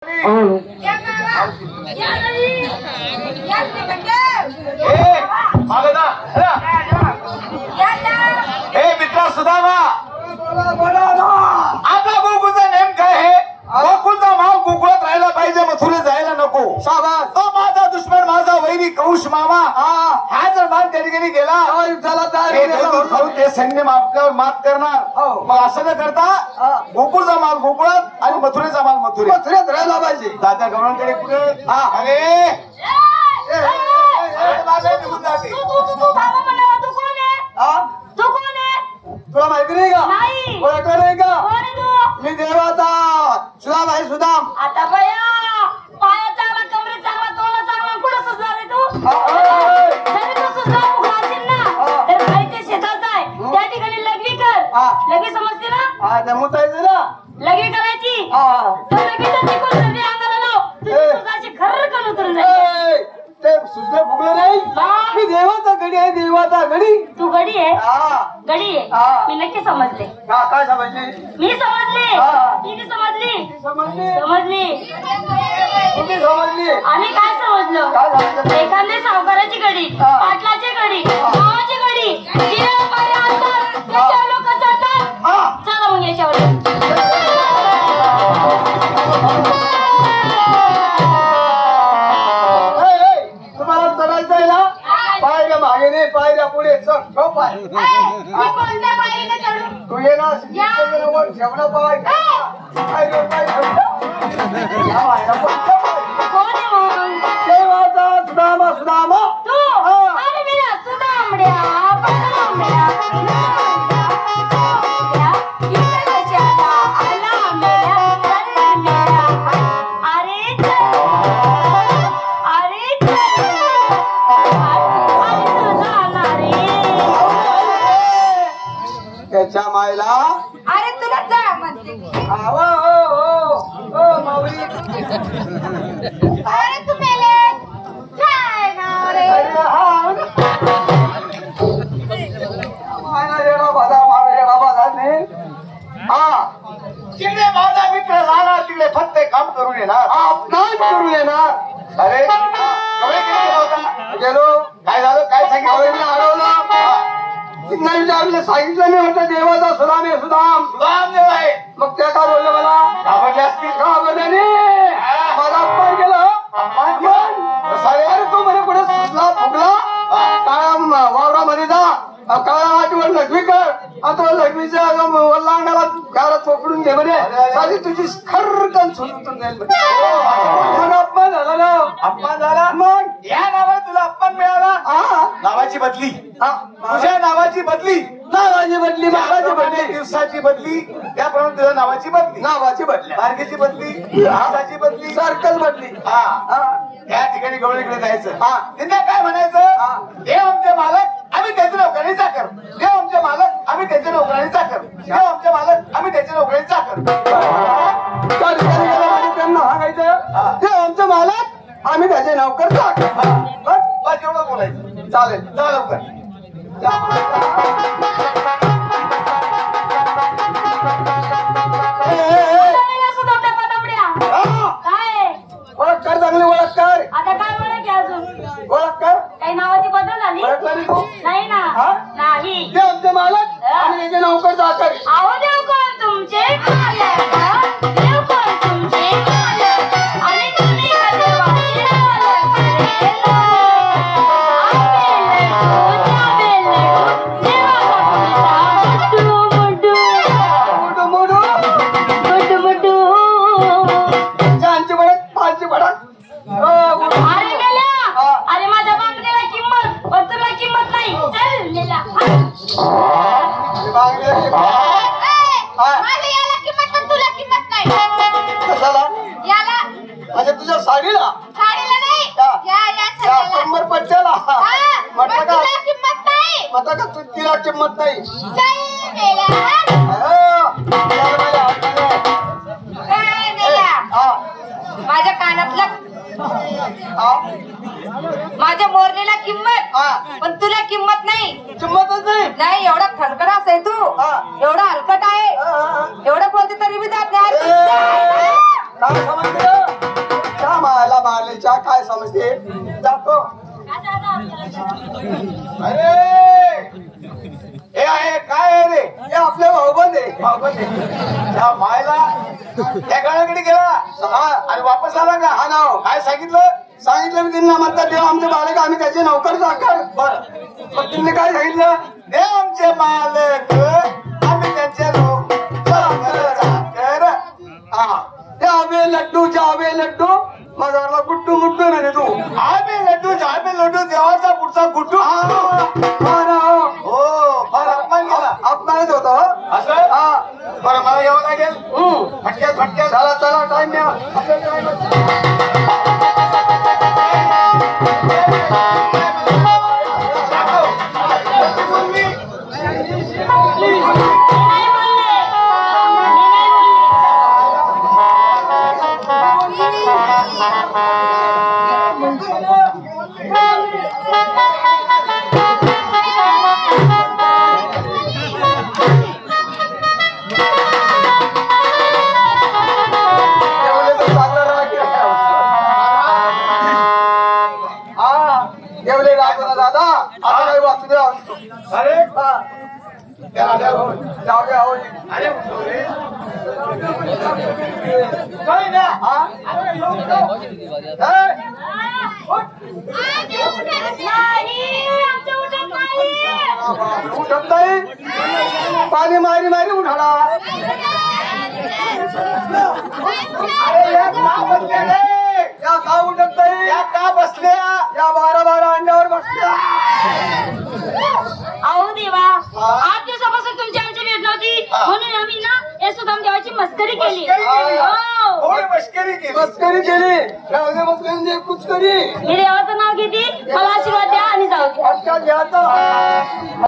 मित्रा सुदामा, आपला गोकुळचा नेम काय आहे? गोकुळचा माल गोकुळात राहायला पाहिजे, मथुरे जायला नको. तो माझा दुश्मन, माझा वैरी कौश मामा. हा जर माल त्या ठिकाणी गेला खाऊन ते सैन्य मात करणार. मग असं न करता गोकुळचा माल गोकुळात आणि मथुरेचा माल मथुरेत राहायला पाहिजे. दादा गवळणकडे कुठे? तुला माहिती नाही का? ओळखलं नाही का? मी देवाचा सुदाम आहे. सुदाम आता बया पाया चांगला, कमरे चांगला, तोंड चांगला, कुठं सुचला रे तू? जरी तू सुचला उघडाशील ना तर काही ते शेतात आहे त्या ठिकाणी लग्नी कर. लगे समजते ना? जमतायचं ना लगे करायची तर लगेच तिकडून सगळी अंगाला लाव. तुझी सुजाची खरकन उतरून जाईल. ते सुचलं फुगलं नाही. मी देवाचा गडी आहे, देवाचा गडी. तू गडी आहे? गडी आहे. मी नक्की समजले. काय समजली? मी समजले. मी समजली. समजली समजली आम्ही काय समजलो? एखाद्या सावकाराची गडी, पाटलाची गडी, गावाची गडी, जिल्ह्यामध्ये असतात त्याच्यावर लोक जातात. चला मग याच्यावर पायऱ्या मागे नाही, पायऱ्या पुढे चढ. पाय कोणत्या पायरीला चढू? तू ये ना ठेवणं पाय कोण आहे मग? देवाचा सुदामा. सुदामा तू? अरे मी ना सुदामड्या पदामड्या त्याच्या मायला. अरे तुला जा म्हणते. अरे तू मेले काय ना रे? तिकडे माझा मित्र जाणार, तिकडे फक्त काम करून येणार. करून येणार. अरे गेलो. काय झालं? काय सांगितलं? अडवलं. सांगितलं मी होतं देवाचा सुदाम आहे. सुदाम देव आहे. मग त्या का बोललं मला? घाबरले असतील. घाबरल्याने माझा अपमान केलं. अरे तू म्हणे कुठे सुचला फुगला? काळ्या वावरामध्ये जा, काळ्या वाटीवर लघवी कर. आता लघवीच्या वल्लांगाला गारात पकडून घे म्हणे. साधी तुझी खरकन सुटून जाईल. अपमान झाला ना? अपमान झाला. मग या नावात तुला अपमान मिळाला. नावाची बदली. तुझ्या नावाची बदली. नावाची बदली, महाराजी बदली, दिवसाची बदली, त्याप्रमाणे तुझ्या नावाची बदली. नावाची बदली, तारखेची बदली, दिवसाची बदली, सर्कल बदली. त्या ठिकाणी गवळीकडे जायचं. त्यांना काय म्हणायचं? देव आमचे मालक, आम्ही त्याचे नोकरांनी चाकर. देव आमचे मालक, आम्ही त्याचे नोकरांनी चाकर. देव आमचे मालक, आम्ही त्याचे नोकरांनी चाकर. त्यांना सांगायचं देव आमचे मालक, आम्ही त्याचे नोकर चाकर. बस एवढं बोलायचं. चालेल, जा लवकर. ओळख कर, चांगली ओळख कर. आता काय ओळख आहे अजून? ओळख कर. काही नावाची बदल झाली? ओळखला तू? नाही ना. नाही. ते आमचे मालक आणि त्याचे नोकर चाकर. आहो देव कोण तुमचे मालक? देव कोण तुमचे मालक? आणि तुम्ही का देवाचे मालक? अरे माझ्या बांगड्याला किंमत, पण तुला किंमत नाही. चल मेला. माझ्या याला किंमत, पण तुला किंमत नाही. कशाला? याला. अच्छा, तुझ्या साडीला? साडीला नाही, या कंबर पट्ट्याला. म्हटलं का तुला किंमत नाही? म्हटलं का तू तिला किंमत नाही? चल मेला. माझ्या कानातला, माझ्या मोरलेला किंमत, पण तुला किंमत नाही. किंमतच नाही. नाही, एवढा खडखडास आहे तू, एवढा हलकट आहे, एवढं बोलते तरी मी जात नाही. काय समजलं? मारल्याच्या काय समजते जातो. अरे हे आहे काय आहे रे? हे आपले भाऊबंद आहे. भाऊबंद आहे. त्या मायला त्या गाण्याकडे गेला आणि वापस आला का? हा नाव काय सांगितलं? सांगितलं मी त्यांना म्हणतात देव आमचे मालक आम्ही त्याचे नौकर चाकर. बर मग त्यांनी काय सांगितलं? देव आमचे मालक आम्ही त्यांचे नोकर चाकर. हा जावे लड्डू जावे लड्डू माझा गुड्डू मुड्डू म्हणे तू. आम्ही लड्डू देवाचा पुढचा गुड्डू. हो फार अपमान केला. आपणारच होतो असं हा. बरं मला यावं लागेल. फटक्यात चला चला टाइम द्या आपल्याला time जेवले तर चांगलं राहा. हा जेवले राहतो ना दादा. आता काही वाचू द्या. अरे हा त्याला द्या भाऊ. जाऊ द्या हो. अरे काय ना हा उठत नाही. पाणी मारी मारी उठाला. अरे या का बसल्या रे? या का उठत नाही. या का बसल्या? या 12 अंड्यावर बसल्या. अहो देवा 8 दिवसापासून तुमची आमची भेट नव्हती म्हणून आम्ही ना हे सुदाम देवाची मस्करी केली. हो. थोडी मस्करी केली. मस्करी केली. राहू मस्करी कुचकरी. मी देवाचं नाव घेते मला आशीर्वाद द्या आणि जाऊ द्या. आजकाल घ्यायचं